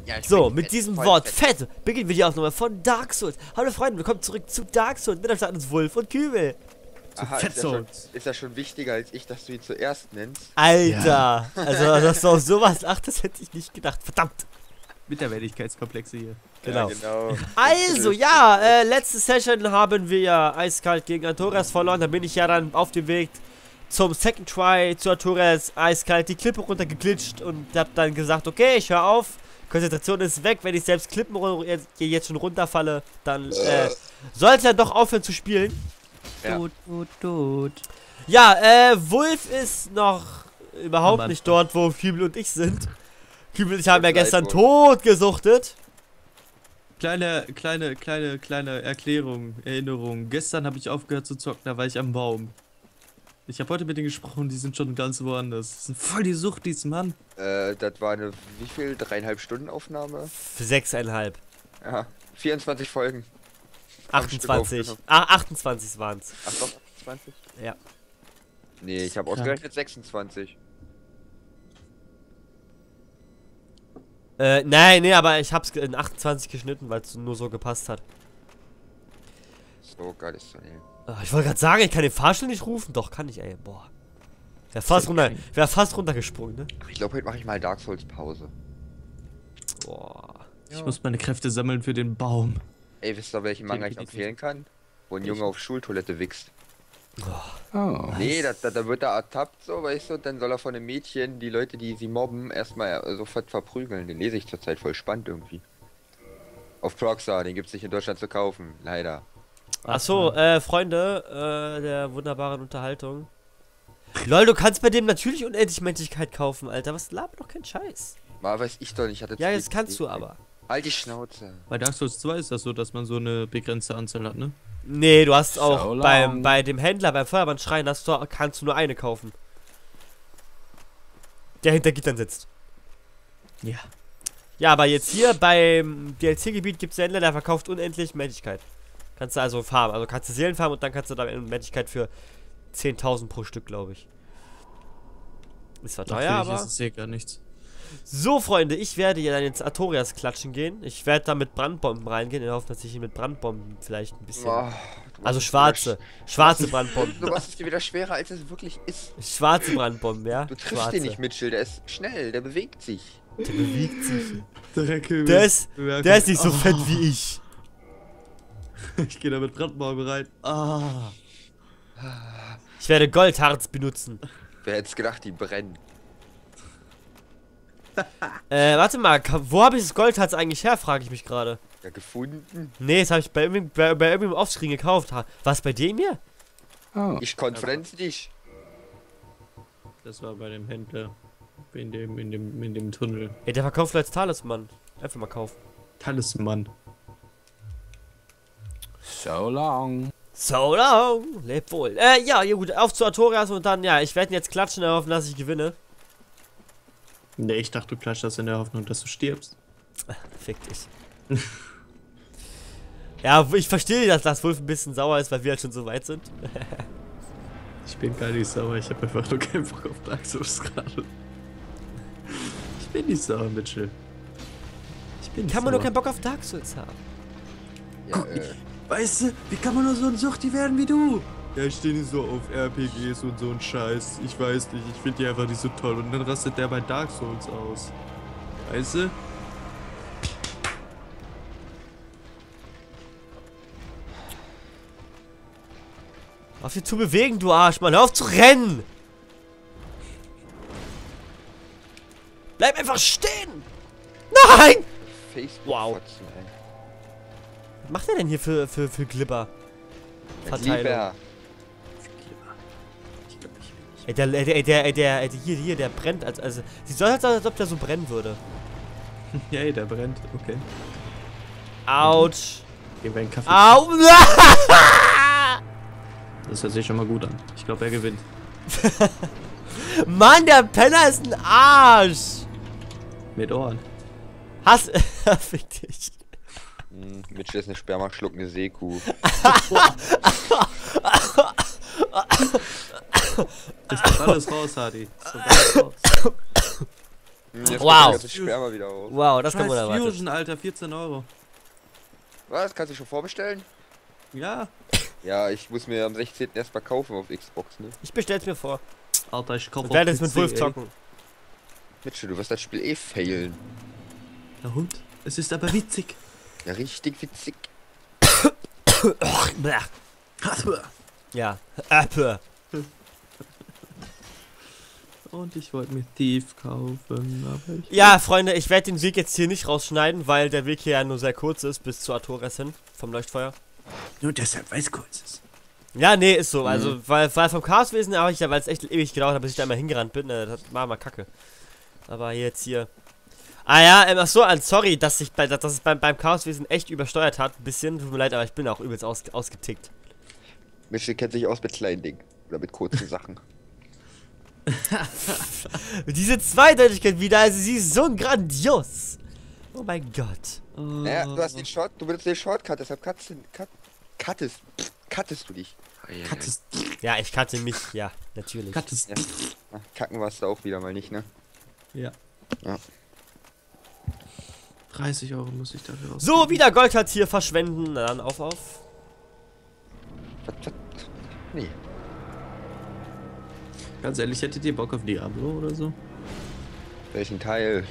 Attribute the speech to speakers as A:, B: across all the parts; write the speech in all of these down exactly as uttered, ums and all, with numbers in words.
A: Ja, ich
B: So,
A: bin
B: mit
A: fett,
B: diesem
A: voll
B: Wort
A: fett.
B: fett beginnen wir die Aufnahme von Dark Souls. Hallo Freunde, willkommen zurück zu Dark Souls. Mit am Start ist Wolf und Kübel.
A: Aha,
C: Fett
A: ist ja, schon,
C: Souls.
A: ist ja schon wichtiger als ich, dass du ihn zuerst nennst.
B: Alter,
C: Ja.
B: also dass du auf sowas achtest, hätte ich nicht gedacht. Verdammt.
C: Minderwertigkeitskomplexe hier.
B: Genau.
A: Ja, genau.
B: Also, ja, äh, letzte Session haben wir ja eiskalt gegen Artorias verloren. Da bin ich ja dann auf dem Weg zum Second Try zu Artorias eiskalt die Klippe runtergeglitscht und hab dann gesagt, okay, ich höre auf. Konzentration ist weg. Wenn ich selbst Klippen jetzt, jetzt schon runterfalle, dann äh, sollte er doch aufhören zu spielen.
A: Ja.
C: Tut, tut, tut.
B: Ja, äh, Wolf ist noch überhaupt
C: Am
B: nicht
C: Anfang.
B: dort, wo Kübel und ich sind. Kübel und ich haben ja
A: Tut mir leid,
B: gestern
A: Wolf.
B: tot gesuchtet.
C: Kleine, kleine, kleine, kleine Erklärung, Erinnerung. Gestern habe ich aufgehört zu zocken, da war ich am Baum. Ich habe heute mit denen gesprochen, die sind schon ganz woanders. Das ist voll die Sucht, dies Mann.
A: Äh, das war eine, wie viel? Dreieinhalb Stunden Aufnahme?
B: Für sechseinhalb.
A: Ja, vierundzwanzig Folgen. Am Stück
B: achtundzwanzig.
A: aufgenommen.
B: Ah, achtundzwanzig waren's.
A: Ach doch, achtundzwanzig?
B: Ja.
A: Nee, ich habe
C: Krank.
A: ausgerechnet sechsundzwanzig.
B: Äh, nein, nee, aber ich hab's in achtundzwanzig geschnitten, weil es nur so gepasst hat.
A: So geil ist das nicht.
B: Ah, ich wollte gerade sagen, ich kann den Fahrstuhl nicht rufen. Doch, kann ich, ey. Boah. Wär fast, runter, wär fast runtergesprungen, ne?
A: Ich glaube, heute mache ich mal Dark Souls Pause.
B: Boah.
C: Ich muss meine Kräfte sammeln für den Baum.
A: Ey, wisst ihr, welchen Manga ich
C: Definitiv.
A: empfehlen kann? Wo ein Junge auf Schultoilette wächst.
C: Oh.
A: Nee, da, da, da wird er ertappt, so, weißt du, und dann soll er von einem Mädchen die Leute, die sie mobben, erstmal sofort verprügeln. Den lese ich zurzeit voll spannend irgendwie. Auf Proxar, den gibt's nicht in Deutschland zu kaufen, leider.
B: Achso, äh, Freunde, äh, der wunderbaren Unterhaltung. Lol, du kannst bei dem natürlich unendlich Menschlichkeit kaufen, Alter. Was labert doch kein Scheiß.
A: Mal weiß ich doch nicht, ich hatte
B: Ja,
A: zu
B: jetzt
A: viel
B: kannst du
A: gelesen.
B: aber.
A: Halt die Schnauze.
C: Bei Dark Souls zwei ist das so, dass man so eine begrenzte Anzahl hat, ne?
B: Nee, du hast auch
C: So
B: beim,
C: long.
B: bei dem Händler, beim Feuerwehrschrein, hast du, kannst du nur eine kaufen. Der hinter Gittern sitzt.
C: Ja.
B: Ja, aber jetzt hier beim D L C-Gebiet gibt es einen Händler, der verkauft unendlich Menschlichkeit. Kannst du also farmen. Also kannst du Seelen farmen und dann kannst du da Menschlichkeit für zehntausend pro Stück, glaube ich. Ist zwar teuer,
C: Natürlich
B: aber...
C: ist es hier gar nichts.
B: So, Freunde, ich werde hier dann jetzt Artorias klatschen gehen. Ich werde da mit Brandbomben reingehen. Ich hoffe, dass ich ihn mit Brandbomben vielleicht ein bisschen...
A: Oh, du
B: also
A: machst es
B: schwarze. Schwarze Brandbomben.
A: wieder sch- Du machst es dir wieder schwerer, als es wirklich ist.
B: Schwarze Brandbomben, ja?
A: Du triffst
B: Schwarze.
A: den nicht, Mitchell, der ist schnell, der bewegt sich.
B: Der bewegt sich.
C: Drecke.
B: Der ist, der ist nicht so fett wie ich.
C: Ich gehe da mit Brandbomben rein. Ah.
B: Ich werde Goldharz benutzen.
A: Wer hätte es gedacht, die brennen.
B: Äh, warte mal, ka- wo habe ich das Goldharz eigentlich her, frage ich mich gerade.
A: Ja, gefunden.
B: Nee, das habe ich bei irgendeinem, bei, bei irgendeinem Offscreen gekauft. Ha- Was, bei dem hier?
A: Ich konferenz dich.
C: Das war bei dem Händler. In dem, in dem, in dem Tunnel.
B: Ey, der verkauft als Talisman. Einfach mal kaufen.
C: Talisman.
D: So long.
B: So long, leb wohl. Äh, ja, ja gut, auf zu Artorias und dann, ja, ich werde ihn jetzt klatschen, hoffen, dass ich gewinne.
C: Ne, ich dachte, du klatschst das in der Hoffnung, dass du stirbst.
B: Fick dich. Ja, ich verstehe, dass das Wolf ein bisschen sauer ist, weil wir halt schon so weit sind.
C: Ich bin gar nicht sauer, ich habe einfach nur keinen Bock auf Dark Souls gerade. Ich bin nicht sauer, Mitchell. Ich bin nicht
B: Kann man nur
C: sauer.
B: keinen Bock auf Dark Souls haben.
A: Ja,
C: Guck,
A: äh,
C: Weißt du, wie kann man nur so ein Suchti werden wie du? Ja, ich stehe nicht so auf R P Gs und so ein Scheiß. Ich weiß nicht, ich finde die einfach nicht so toll. Und dann rastet der bei Dark Souls aus. Weißt du?
B: Auf dich zu bewegen, du Arsch, Mann. Hör auf zu rennen! Bleib einfach stehen! Nein!
A: Facebook
B: Wow.
A: fotzen, ey.
B: Was macht er denn hier für, für, für Glibber? Verteilung.
A: Lieber.
B: Ey, der, der, der, der, der, der, hier, hier, der brennt, als, also, sie soll halt, als ob der so brennen würde.
C: Ja, ey, der brennt. Okay.
B: Autsch.
C: Geben wir einen Kaffee.
B: Au!
C: Das hört sich schon mal gut an. Ich glaube, er gewinnt.
B: Mann, der Penner ist ein Arsch!
C: Mit Ohren.
B: Hass. Fick dich.
A: Hm, Mitchell ist eine spermaschluckende Seekuh.
C: Ist doch alles raus, Hardy. Ist doch alles raus.
A: Hm, Jetzt
B: Wow.
A: kommt das Sperma wieder auf.
B: Wow, das kann man
C: Scheiß
B: erwarten.
C: Fusion, Alter, vierzehn Euro.
A: Was? Kannst du schon vorbestellen?
C: Ja.
A: Ja, ich muss mir am sechzehnten erst mal kaufen auf Xbox, ne?
B: Ich bestell's mir vor.
C: Alter, ich kauf
B: Ich werde jetzt mit Wolf zocken.
A: Mitchell, du wirst das Spiel eh failen.
C: Na und? Es ist aber witzig.
A: Ja, richtig witzig.
B: Ja. Apple.
C: Und ich wollte mir Thief kaufen, aber ich...
B: Ja, Freunde, ich werde den Weg jetzt hier nicht rausschneiden, weil der Weg hier ja nur sehr kurz ist, bis zu Artores hin, vom Leuchtfeuer.
C: Nur deshalb, weil es kurz ist.
B: Ja, nee, ist so. Also, weil, weil vom Chaoswesen habe ich ja, weil es echt ewig gedauert hat, bis ich da mal hingerannt bin, äh, das war mal kacke. Aber jetzt hier. Ah ja, ähm, ach so, äh, sorry, dass ich bei, dass es beim, beim Chaoswesen echt übersteuert hat, ein bisschen. Tut mir leid, aber ich bin auch übelst aus, ausgetickt.
A: Mitchell kennt sich aus mit kleinen Dingen. Oder mit kurzen Sachen.
B: Diese Zweideutigkeit wieder, also sie ist so grandios. Oh mein Gott.
C: Oh.
A: Naja, du hast den Short, du benutzt den Shortcut, deshalb cuttest, cut, cuttest, cuttest du dich.
C: Kattes,
B: Ja, ich kannte mich, ja, natürlich.
C: Kattes.
A: Ja. Na, kacken warst du auch wieder mal nicht, ne?
C: Ja.
A: Ja.
C: dreißig Euro muss ich dafür aus.
B: So, wieder Gold hat hier verschwenden. Na dann, auf, auf.
A: Was, was? Nee.
C: Ganz ehrlich, hättet ihr Bock auf Diablo oder so?
A: Welchen Teil?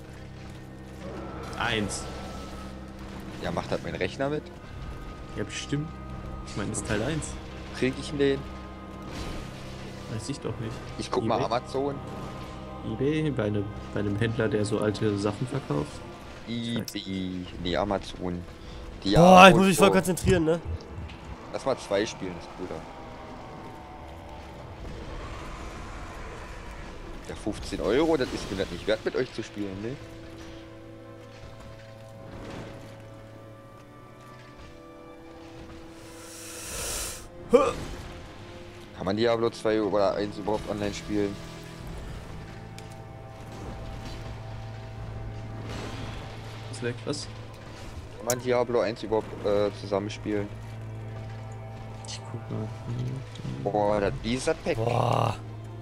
C: Eins.
A: Ja, macht halt mein Rechner mit.
C: Ja, bestimmt. Ich meine, das ist Teil eins.
A: Krieg ich ihn den?
C: Weiß ich doch nicht.
A: Ich guck mal
C: eBay?
A: Amazon.
C: eBay, bei, ne, bei einem Händler, der so alte Sachen verkauft.
A: eBay. Nee, Amazon.
B: Boah, ich muss mich voll konzentrieren, ne?
A: Lass mal zwei spielen, ist cooler. Ja, fünfzehn Euro, das ist mir das nicht wert, mit euch zu spielen, ne? Kann man Diablo zwei oder eins überhaupt online spielen?
C: Ist weg, was?
A: Kann man Diablo eins überhaupt äh, zusammenspielen?
C: Ich guck mal.
A: Boah, das Blizzard Pack.
B: Boah.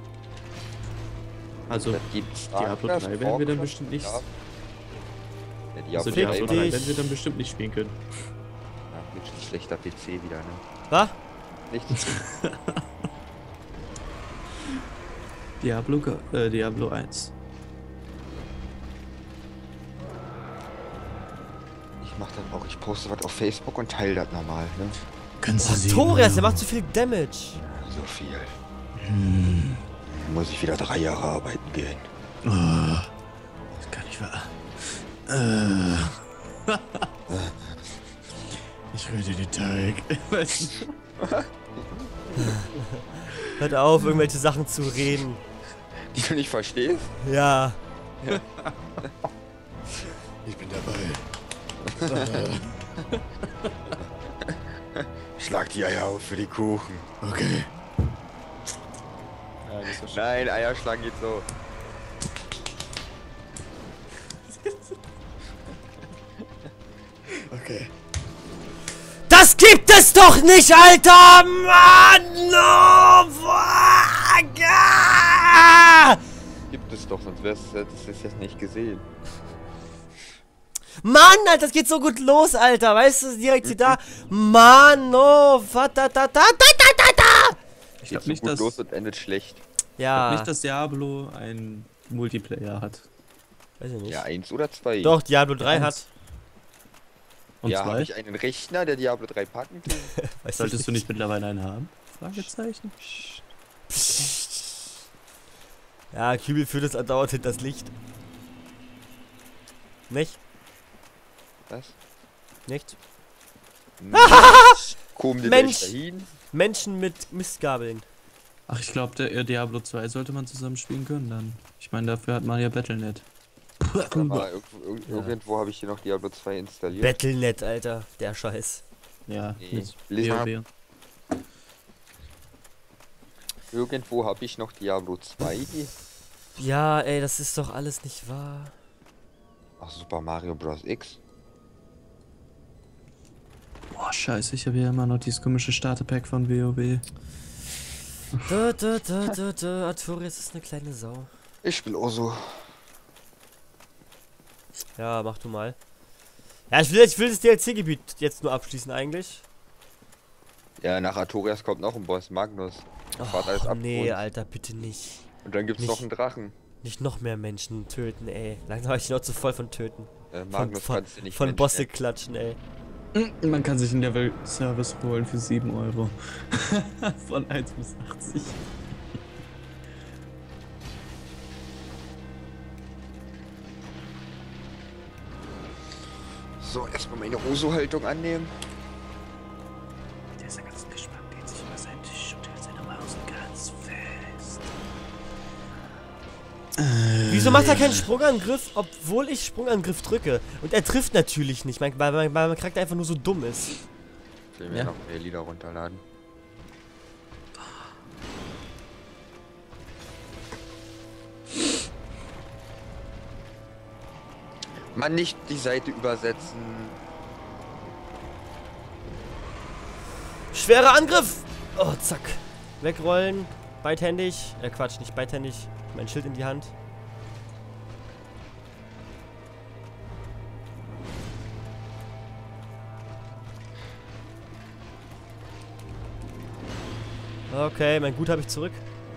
C: Also,
A: Das gibt's.
C: Diablo
A: Ragnar,
C: drei werden wir dann
A: Warcraft,
C: bestimmt nicht.
A: ja. Ja, Diablo
C: Also
B: Fick
C: Diablo
A: drei
B: dich.
C: drei werden wir dann bestimmt nicht spielen können.
A: Ja, mit schlechter P C wieder, ne?
B: Was?
A: Nichts.
C: Diablo, Go- äh, Diablo eins.
A: Ich mach dann auch, ich poste was auf Facebook und teile das normal, ne?
C: Kannst
B: Oh, Torias, der macht zu viel Damage.
A: So viel. Hm. Muss ich wieder drei Jahre arbeiten gehen.
C: Oh, das kann nicht wahr. Äh. Ich rühre den Teig.
B: Hört auf, irgendwelche Sachen zu reden.
A: Die du nicht verstehst?
B: Ja.
C: Ich bin dabei.
A: Schlag die Eier auf für die Kuchen.
C: Okay.
A: Nein, Eierschlagen geht so.
C: Okay.
B: Das gibt es doch nicht, Alter! Mann! Oh, fuck! Ah!
A: Gibt es doch, sonst wär's das ist jetzt nicht gesehen.
B: Mann, Alter, das geht so gut los, Alter. Weißt du, direkt hier da. Mann, oh, da, da, da, da, da, da.
C: Ich
A: Geht
C: glaube
A: so
C: nicht,
A: gut
C: dass,
A: los und endet schlecht.
B: Ja.
C: nicht, dass Diablo einen Multiplayer hat.
B: Weiß ich nicht.
A: Ja, eins oder zwei.
B: Doch, Diablo drei
C: Eins.
B: hat.
C: Und
A: ja, habe
C: zwei?
A: ich einen Rechner, der Diablo drei packen kann?
B: Weiß
C: Solltest du nicht mittlerweile einen haben? Fragezeichen.
B: Ja, Kübel führt es andauernd hinter das Licht. Nicht?
A: Was?
B: Nicht?
A: Komm dir
B: Mensch.
A: dahin.
B: Menschen mit Mistgabeln.
C: Ach, ich glaube, der äh, Diablo zwei sollte man zusammen spielen können dann. Ich meine, dafür hat man ja Battle Punkt net.
A: Aber irgendwo, irg-
B: Ja.
A: irgendwo habe ich hier noch Diablo zwei installiert.
B: Battle Punkt net, Alter. Der Scheiß.
C: Ja,
A: Nee.
C: mit
A: Blizzard.
C: WoW.
A: Irgendwo habe ich noch Diablo zwei.
B: Ja, ey, das ist doch alles nicht wahr.
A: Ach, Super Mario Bros. X.
C: Boah, scheiße, ich habe ja immer noch dieses komische Starterpack von WoW.
B: Da, da, da, da, da. Artorias ist eine kleine Sau.
A: Ich spiele auch so.
B: Ja, mach du mal. Ja, ich will, ich will das D L C-Gebiet jetzt nur abschließen eigentlich.
A: Ja, nach Artorias kommt noch ein Boss, Magnus. Fahrt alles
B: Oh,
A: ab.
B: nee,
A: und,
B: Alter, bitte nicht.
A: und dann gibt's
B: nicht.
A: noch einen Drachen.
B: Nicht noch mehr Menschen töten, ey. Langsam habe ich noch zu voll von töten.
A: Äh, Magnus
B: von,
A: kannst du nicht
B: von
A: Mensch
B: Bosse
A: nennen.
B: klatschen, ey.
C: Man kann sich einen Level-Service holen für sieben Euro. Von eins bis achtzig.
A: So, erstmal meine Roso-Haltung annehmen.
C: Der ist ja ganz gespannt, geht sich über seinen Tisch und hält seine Maus ganz fest.
B: Wieso macht er keinen Sprungangriff, obwohl ich Sprungangriff drücke? Und er trifft natürlich nicht, weil mein, mein, mein Charakter einfach nur so dumm ist.
A: Ich will mir
C: Ja.
A: noch mehr Lieder runterladen. Man nicht die Seite übersetzen.
B: Schwerer Angriff! Oh, zack. Wegrollen. Beidhändig. Äh, Quatsch, nicht beidhändig. Mein Schild in die Hand. Okay, mein Gut habe ich zurück.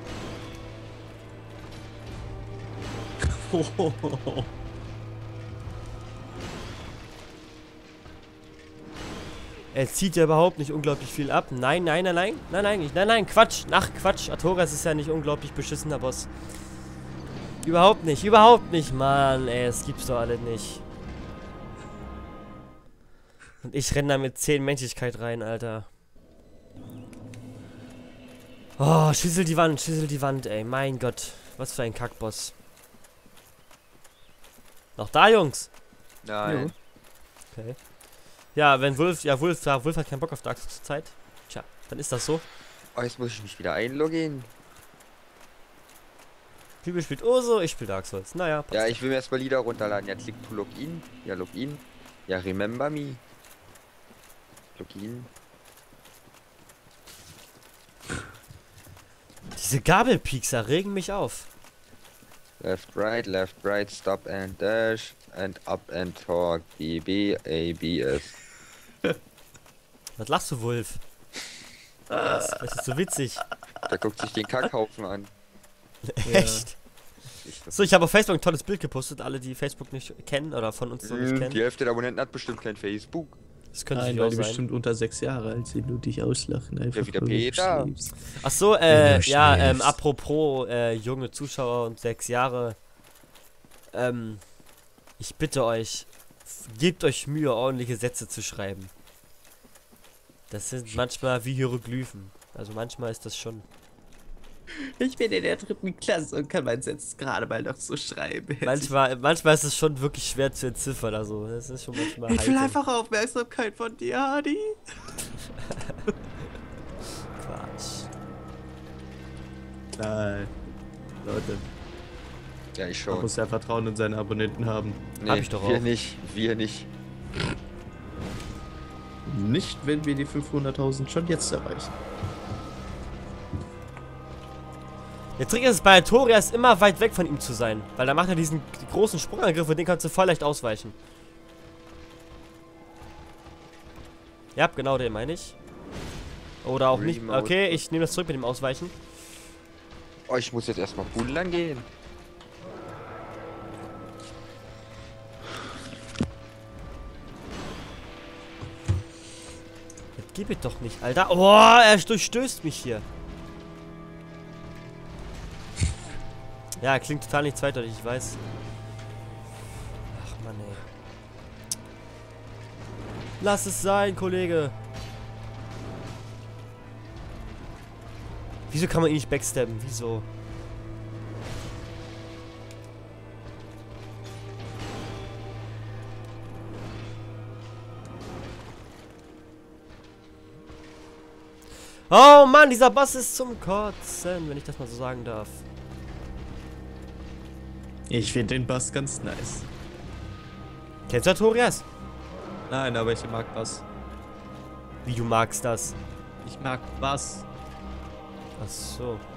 B: Er zieht ja überhaupt nicht unglaublich viel ab. Nein, nein, nein, nein. Nein, nein, nicht. Nein, nein, Quatsch. Ach, Quatsch. Artorias ist ja nicht unglaublich beschissener Boss. Überhaupt nicht, überhaupt nicht, Mann. Ey, das gibt's doch alle nicht. Und ich renne da mit zehn Menschlichkeit rein, Alter. Oh, schüssel die Wand, schüssel die Wand, ey. Mein Gott. Was für ein Kackboss. Noch da, Jungs?
A: Nein.
B: Okay. Ja, wenn Wolf, ja, Wolf, ja, Wolf hat keinen Bock auf Dark Souls zur Zeit. Tja, dann ist das so.
A: Oh, jetzt muss ich mich wieder einloggen.
B: Typisch spielt Urso, ich spiele Dark Souls. Naja, passt.
A: Ja, ich will mir erstmal Lieder runterladen. Ja, klick to Login. Ja, Login. Ja, remember me. Login.
B: Diese Gabelpiekser regen mich auf.
A: Left, right, left, right, stop and dash. And up and talk. B, B, A, B, S.
B: Was lachst du, Wolf? Das, das ist so witzig.
A: Da guckt sich den Kackhaufen an.
B: Echt? So, ich habe auf Facebook ein tolles Bild gepostet. Alle, die Facebook nicht kennen oder von uns so nicht
A: Mm,
B: kennen.
A: Die Hälfte der Abonnenten hat bestimmt kein Facebook.
B: Das könnte
C: Nein,
B: natürlich
C: weil
B: auch
C: die
B: sein.
C: bestimmt unter sechs Jahre alt sind und dich auslachen. Einfach
A: wieder
C: weil du
A: Peter.
C: schläfst.
B: Ach so, äh,
C: Ja,
B: ja, ähm,
C: schläfst.
B: apropos äh, junge Zuschauer und sechs Jahre. Ähm, ich bitte euch, f- gebt euch Mühe, ordentliche Sätze zu schreiben. Das sind manchmal wie Hieroglyphen. Also manchmal ist das schon.
C: Ich bin in der dritten Klasse und kann meinen Satz gerade mal noch so schreiben.
B: Manchmal, manchmal ist es schon wirklich schwer zu entziffern. Also das ist schon manchmal.
C: Ich will
B: heikel.
C: einfach Aufmerksamkeit von dir, Hadi.
B: Quatsch.
C: Nein. Leute,
A: Ja, ich
C: man
A: schon.
C: muss ja Vertrauen in seine Abonnenten haben.
A: Nee,
B: Hab ich doch
A: wir
B: auch.
A: nicht. Wir nicht.
C: Nicht, wenn wir die fünfhunderttausend schon jetzt erreichen.
B: Der Trick ist es bei Artorias immer weit weg von ihm zu sein. Weil da macht er diesen großen Sprungangriff und den kannst du voll leicht ausweichen. Ja, genau den meine ich. Oder auch nicht.
A: Remote.
B: Okay, ich nehme das zurück mit dem Ausweichen.
A: Oh, ich muss jetzt erstmal pudern gehen.
B: Das gib es doch nicht, Alter. Oh, er durchstößt mich hier. Ja, klingt total nicht zweideutig, ich weiß. Ach Mann, ey. Lass es sein, Kollege. Wieso kann man ihn nicht backstabben? Wieso? Oh Mann, dieser Boss ist zum Kotzen, wenn ich das mal so sagen darf.
C: Ich finde den Bass ganz nice.
B: Kennst du Artorias?
C: Nein, aber ich mag Bass.
B: Wie du magst das?
C: Ich mag Bass.
B: Ach so.